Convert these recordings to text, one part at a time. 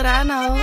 rano.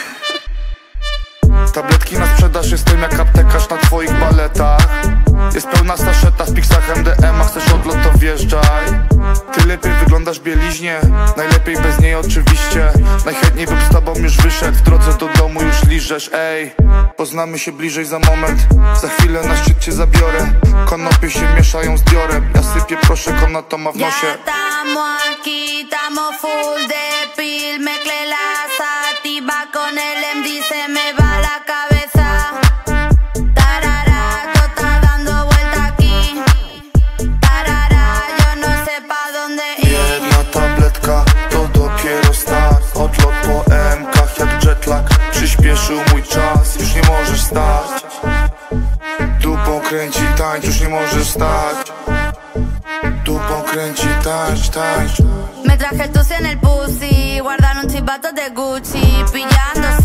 Tabletki na sprzedaż, jestem jak aptekarz na twoich baletach. Jest pełna saszeta w piksach MDMA, chcesz odlot to wjeżdżaj. Ty lepiej wyglądasz w bieliźnie, najlepiej bez niej oczywiście. Najchętniej bym z tobą już wyszedł, w drodze do domu już liżesz. Ej, poznamy się bliżej za moment, za chwilę na szczyt cię zabiorę. Konopie się mieszają z diorem, ja sypię proszę, konata ma w nosie. Ya estamos aquí, estamos full de pil. Mezclé la sativa con el MD, se me va la cabeza. Tarara, todo está dando vuelta aquí. Tarara, yo no sé pa' dónde ir. Jedna tabletka, to dopiero start. Odlot po MKach jak jetlag, przyspieszył mój czas, już nie możesz stać. Dupą kręci, tańcz, już nie możesz stać. Dupą kręci, tańcz, tańcz. Me traje el tusi en el pussy, guardaron chivatos de Gucci, pillando